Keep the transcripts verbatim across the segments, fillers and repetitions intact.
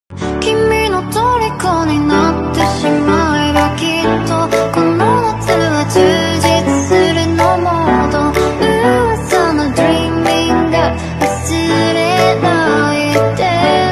君の虜になってしまえばきっとこの夏は充実するのモード噂の Dreaming が忘れないで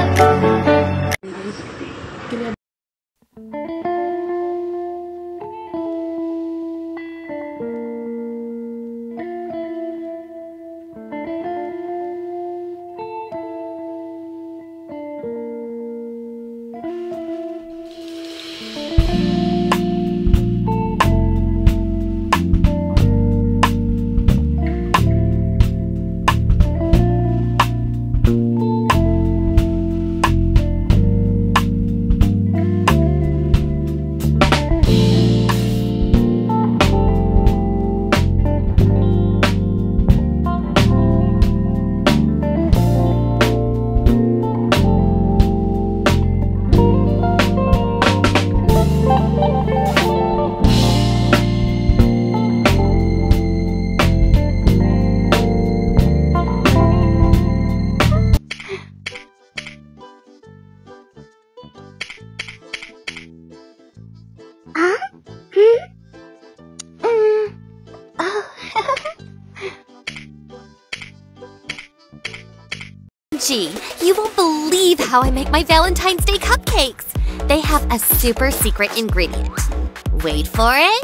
Gee, you won't believe how I make my Valentine's Day cupcakes! They have a super secret ingredient. Wait for it!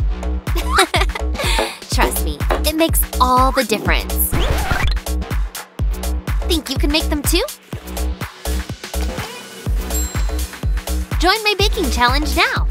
Trust me, it makes all the difference. Think you can make them too? Join my baking challenge now!